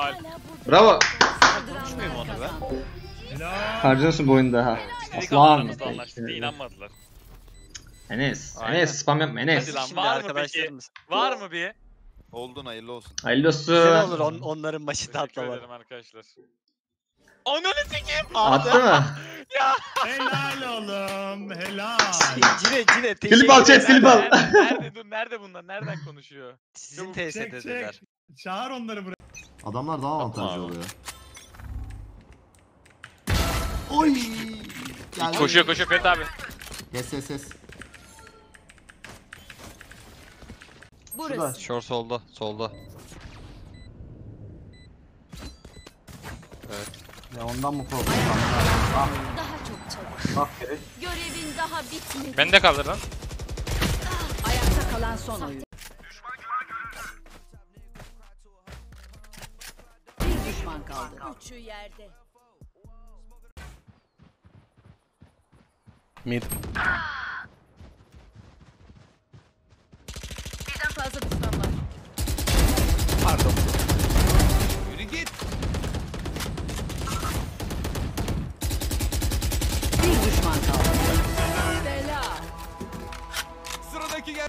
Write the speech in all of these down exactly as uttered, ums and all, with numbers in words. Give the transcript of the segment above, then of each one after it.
Bravo. Konuşmuyor mu onu be? Harcıyorsun bu oyunu daha. Dedik Aslan. anlamızda anlaştık diye inanmadılar. Enes. Aynen. Enes spam yapma Enes. Hadi lan, Şimdi var mı arkadaşlarımız. Var mı bir? Oldun hayırlı olsun. Hayırlı Güzel olur olsun. on, onların başında Teşekkür atlamak. ederim arkadaşlar. Ananı sikeyim. Attı mı? Ya. Helal oğlum, helal. Cine cine teşekkür Klip al chat ederim. klip al. Nerede, nerede dur nerede bunlar? Nereden konuşuyor? Sizin Çek, T S D'deler. çek. Çağır onları buraya. Adamlar daha avantajlı abi. oluyor. Oy! Geldi. Koşuyor koşuyor Ferit abi. Yes yes yes. Burası. Short solda, solda. Ya ondan mı korktun? Daha çok çalış. Bak kere. Görevin daha bitmedi. Beni de kaldır lan. Ayakta kalan son oyun. Bir düşman kaldı. Üçü yerde. Mid. Birden fazla düşman var. Pardon. Yürü git. Bir düşman kaldı. Bela. Sıradaki gel.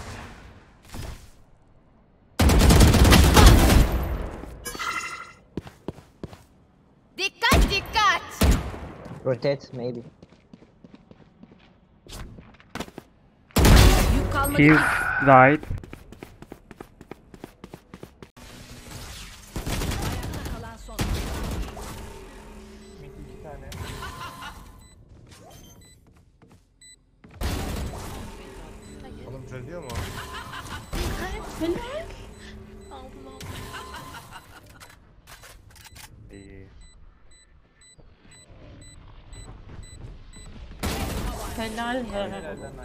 Dikkat dikkat. Rotate, maybe. Yük kalmadı. He's right. Ayakta kalan son oyun. Oğlum çözüyor mu? Helal be.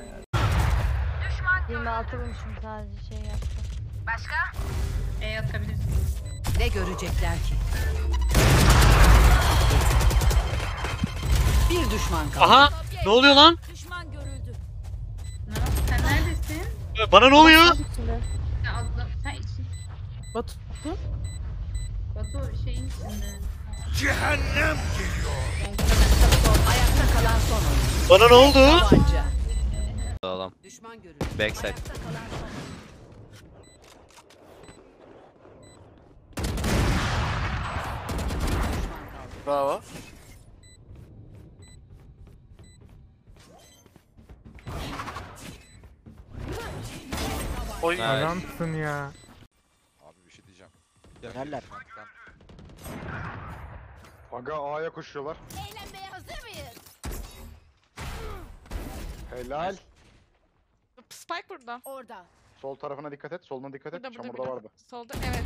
yirmi altı vurmuşum sadece şey yaptım. Başka? E atabilirsin. Ne görecekler ki? Bir düşman kaldı. Aha! Ne oluyor lan? Düşman görüldü. Sen neredesin? Bana ne oluyor? Ya adam sen için. Batu. Batu şeyin içinde. Ayakta kalan son oyun. Bana ne oldu? Tabanca. Adam. Düşman görüldü. Backside. Ayakta kalan son oyun. Düşman kaldı. Bravo. Oy. Adamsın ya. Abi bir şey diyeceğim. Neler? Aga A'ya koşuyorlar. Eğlenmeye hazır mıyız? Helal. Spike burada. Orada. Sol tarafına dikkat et, soluna dikkat et. Burada burada Çamurda burada. vardı. Solda evet.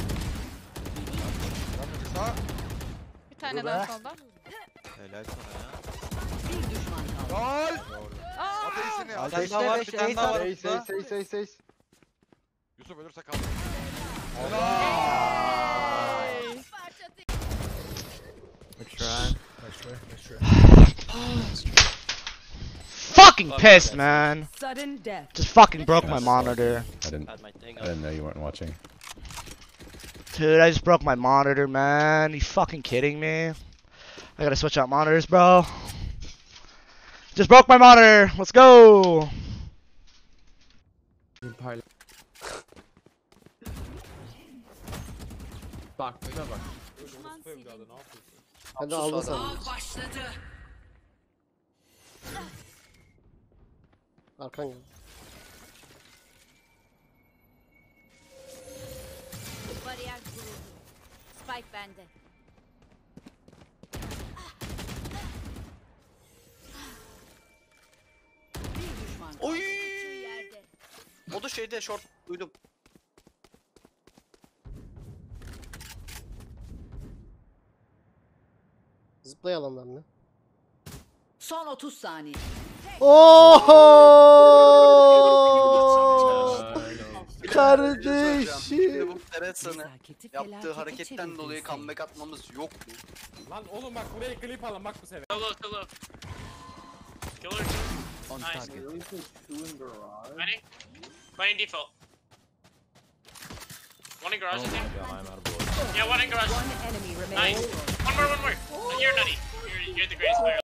Bir tane Burada. daha solda. Helal sana ya. Bir düşman kaldı. Gol! Aa! Ateşini. Bir tane daha var, bir tane daha var. Seis seis seis seis seis. Yusuf ölürse kaldı. Fucking pissed, man. Sudden death. Just fucking broke my monitor. I didn't. I didn't know you weren't watching. Dude, I just broke my monitor, man. You fucking kidding me? I gotta switch out monitors, bro. Just broke my monitor. Let's go. Bak, buna bak. Düşman silindi. Hadi aldı sana. Av başladı. Arkan gel. Bariyer kuruldu. Spike bende. Bir düşman kaldı. Oy! Üçü yerde. O da şeyde short duydum. Zıplayalım lan ne? Son otuz saniye. Oho! Kardeşim. Şimdi bu Teresa'nın Nezaketi yaptığı felakete hareketten çevirdin dolayı sen. comeback atmamız yok mu? Lan oğlum bak buraya klip alın bak bu sefer. Hello hello. Killer. On Nice. target. Running. Running default. One in garage I think. Yeah, one in garage. One enemy Nice. remaining. One more, one more. You're nutty. You're, you're the greatest player.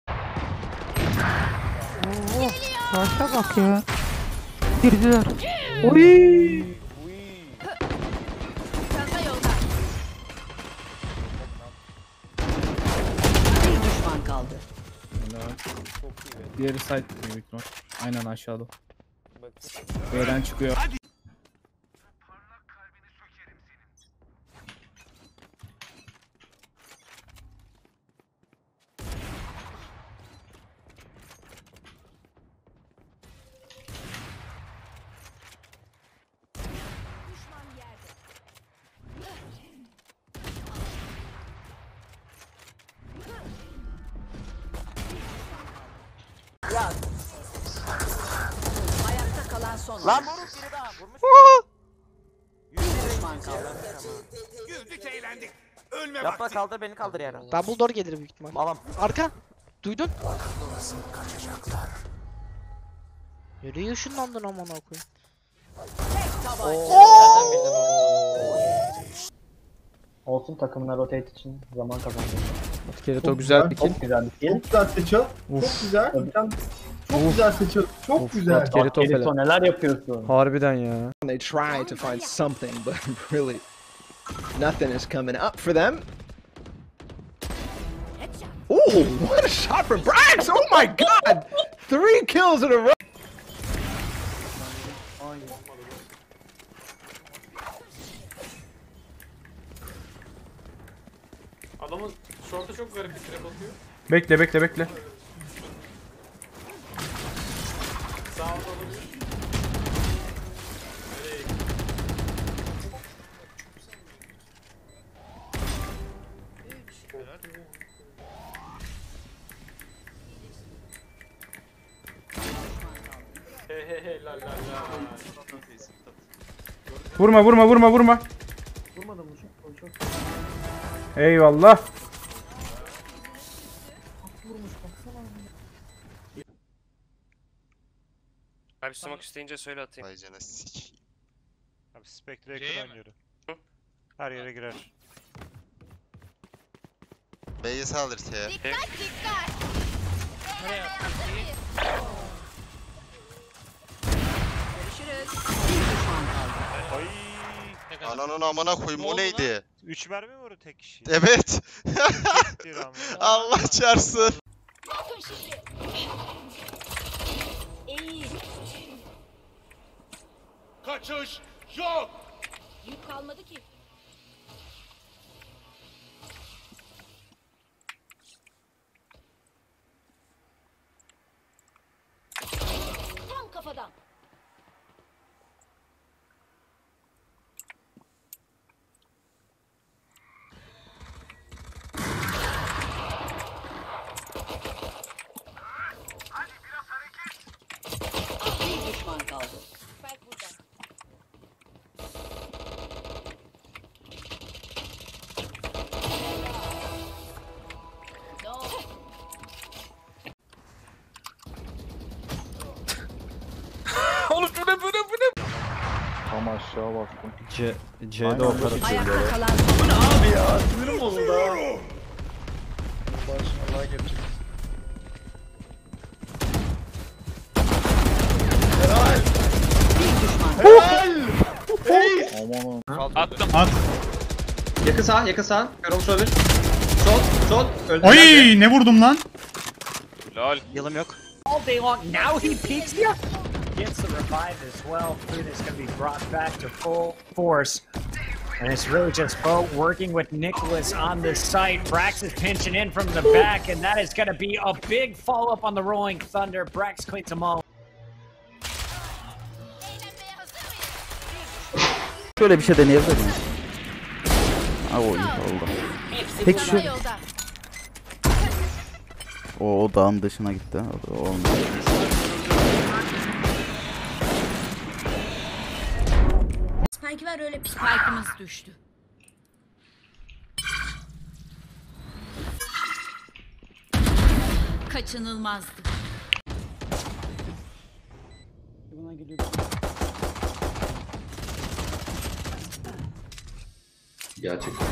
Başa bak ya. Girdiler. Oy. Çanta yolda. Bir düşman kaldı. Diğeri site büyük ihtimal. Aynen aşağıda. B'den çıkıyor. Ayakta kalan son. Lan moruk biri daha vurmuş. Bir düşman kaldı. Güldük eğlendik. Yapma kaldır beni kaldır yani. Double door gelir büyük ihtimal. Alam. Arka. Duydun? Nereye ışınlandın amına koyayım? Olsun takımına rotate için zaman kazandı. Kerito güzel bir kill. Çok güzel bir kill. Çok güzel seçiyor. Çok güzel. Çok güzel seçiyor. Çok güzel. Kerito Kerito neler yapıyorsun? Harbiden ya. They try to find something, but really, nothing is coming up for them. Oh, what a shot for Brax! Oh my god! Three kills in a row! Adamın şortu çok garip bir trap atıyor. Bekle bekle bekle. Sağ olda olabilir. He he he la la la. Vurma vurma vurma vurma. Eyvallah. Abi smoke isteyince söyle atayım. Vay canına sik. Abi Spectre ekran yürü. Her yere girer. B'ye saldır T'ye. Dikkat dikkat. Görüşürüz. Bir düşman kaldı. Ay. Ananın amına koyayım o neydi? üç mermi mi vurdu tek kişi? Evet. Allah çarpsın. Bakın şimdi. İyi. Kaçış yok. Yük kalmadı ki. Tam kafadan. Bir düşman kaldı. Bak burada. No. Tam aşağı bastım. C C'de operatör. Ayakta kalan son. Sinirim bozuldu ha. Baş Allah'a geçecek. Bir düşman kaldı. Aman Attım. Yakın sağ, yakın sağ. Kör olmuş olabilir. Sol, sol. Öldü. Oy ne vurdum lan? Lol. Yılım yok. All day long. Now he peeks you. Gets the revive as well. Food is going to be brought back to full force. And it's really just Bo working with Nicholas on this site. Brax is pinching in from the back, and that is going to be a big follow-up on the Rolling Thunder. Brax cleans them all. Şöyle bir şey deneyebilir miyim? Aa o iyi oldu. Peki şu... Yolda. O, o dağın dışına gitti. O, o olmadı. Spike ver öyle pis. Spike'ımız düştü. Kaçınılmazdı. Gerçekten.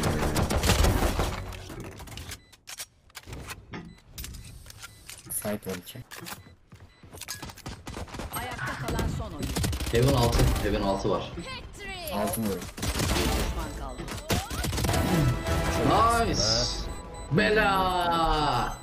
Site var iki. Ayakta kalan son oyun. Heaven altı. Heaven altı var. Altın vuruyor. Düşman kaldı. Nice. Bela.